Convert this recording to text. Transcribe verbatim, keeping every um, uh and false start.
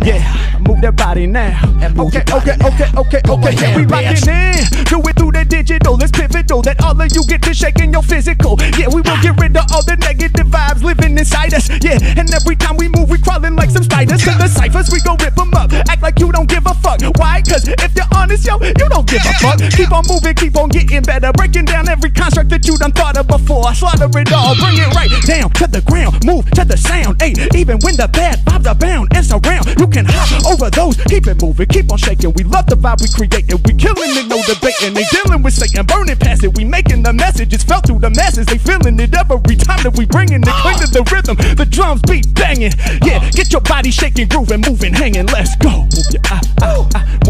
Yeah, move that body now. Okay, okay, okay, okay, okay. Yeah, we rockin' in. Do it through the digital. It's pivotal that all of you get to shaking your physical. Yeah, we will get rid of all the negative vibes living inside us. Yeah, and every time we move, we crawling like some spiders. In the ciphers, we go rip them up. Act like you don't give a fuck. Why? Cause if you're honest, yo, you don't give a fuck. Keep on moving, keep on getting better. Breaking down every construct that you done thought of before. I slaughter it all, bring it right down to the ground. Move to the sound. Hey, even when the bad vibes are bound and surround, you can hop over those. Keep it moving, keep on shaking. We love the vibe we creating. We killing it, no debating. They dealing with Satan, burning past it. We making the message, it's felt through the masses. They feeling it every time that we bringing it. Clean to the rhythm, the drums beat banging. Yeah, get your body shaking, grooving, moving, hanging. Let's go. Move your ah, ah, ah.